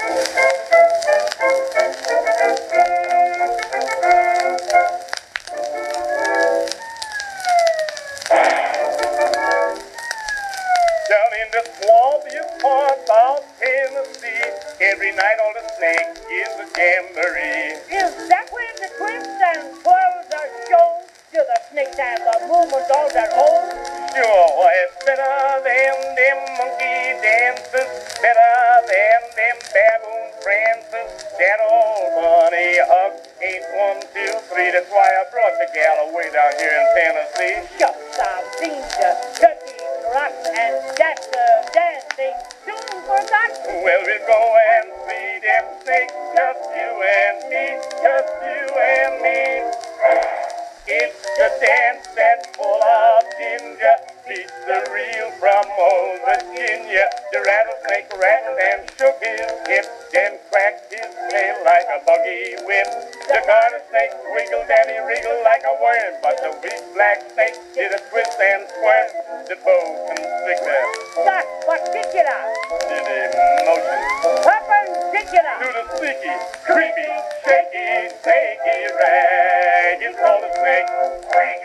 Down in the swampiest parts of Tennessee, every night on the snake is a jamboree. Is that when the twists and twirls are shown? Do the snakes have the movement on their own? Sure, it's better than them monkey dances, better than them baboon prances. That old bunny hug ain't 1, 2, 3. That's why I brought the gal away down here in Tennessee. Shucks, I've seen the turkeys, rocks, and that's the dancing soon forgotten. Well, we'll go and see them snakes, just you and me, just you and me. It's the dance that's full of ginger, beats the reel from old Virginia. The rattlesnake rattled and shook his hip, then cracked his tail like a buggy whip. The garter snake wiggled and he wriggled like a worm, but the big black snake did a twist and squirm. The boa constrictor That's particular. did a motion Perpendicular. to the sneaky, creepy, shaky, snaky rag. It's called a snake rag.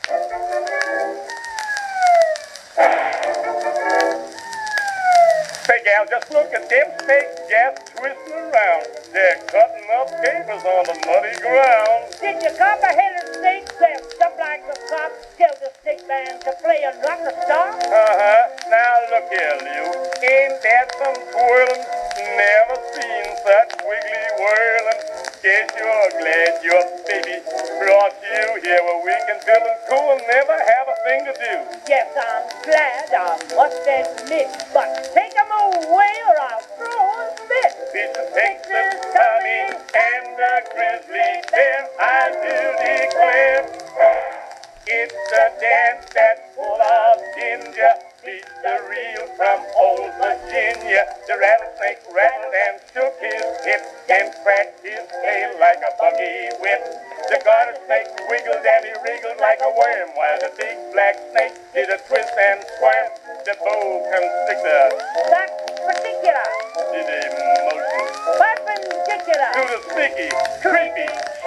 Say, gal, just look at them snakes just twisting around. They're cutting up capers on the muddy ground. Did your copper-headed snake dressed up like a cop tell the snake man to play a rock a star? Now look here, Lou. Ain't that some twirling? Never seen such wiggly whirling. Guess you're glad your baby brought you here where we can feel and cool and never have a thing to do. Yes, I'm glad, I must admit, but take 'em away or I'll throw a fit. It's a Texas Tommy and a grizzly bear, I do declare. It's a dance that's full of ginger, beats the reel from old Virginia. The rattlesnake rattled and shook his hip, and cracked his tail like a buggy whip. The garter snake wiggled and he wriggled like a worm, while the big black snake did a twist and squirm. The boa constrictor That's particular. did a motion Perpendicular. to the sticky, creepy,